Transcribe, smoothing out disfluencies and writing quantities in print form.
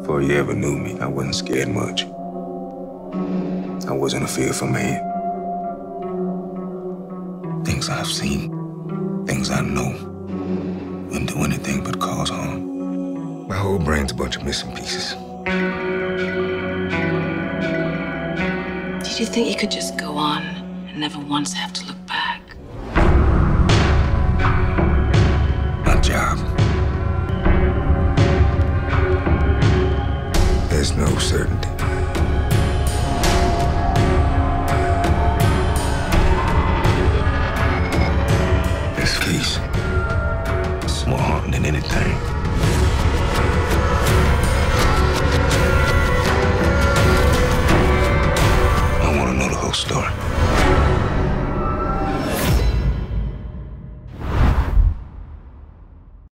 Before you ever knew me, I wasn't scared much. I wasn't a fearful man. Things I've seen, things I know, wouldn't do anything but cause harm. My whole brain's a bunch of missing pieces. Did you think you could just go on and never once have to look back? My job. There's no certainty. This case is more haunting than anything. I want to know the whole story.